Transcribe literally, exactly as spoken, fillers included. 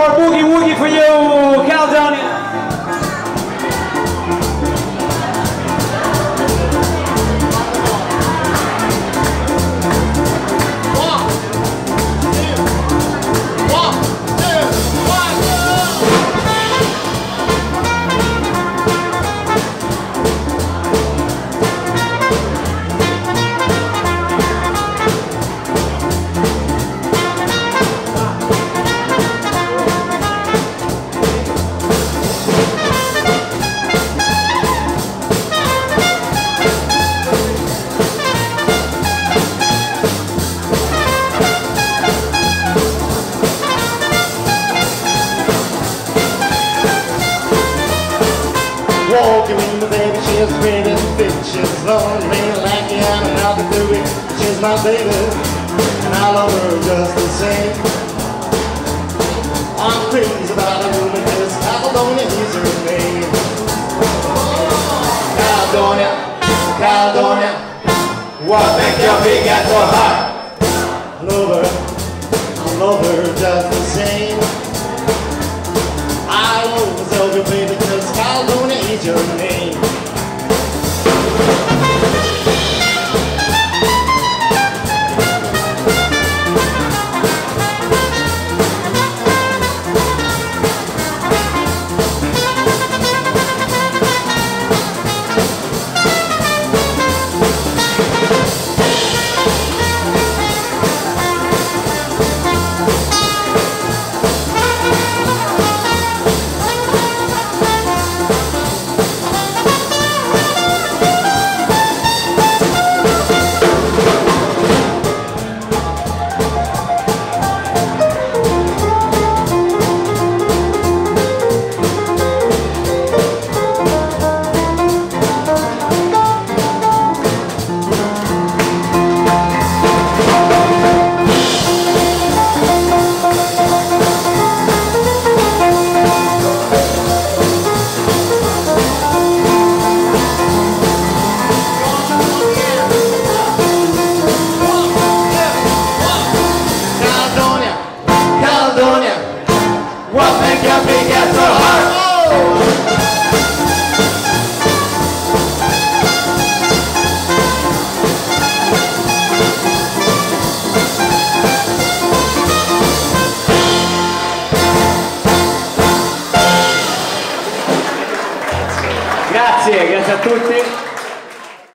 more boogie woogie for you, Caledonia. Walking with my baby, she's pretty fit. She's lonely like you and I'm nothing to it. She's my baby, and I love her just the same. I'm crazy about her because Caledonia is her name. Caledonia, Caledonia, What makes your big head so hot? I love her, I love her just the same. I love myself, baby, because Caledonia is your name. What makes your big head so hot? Grazie, grazie a tutti.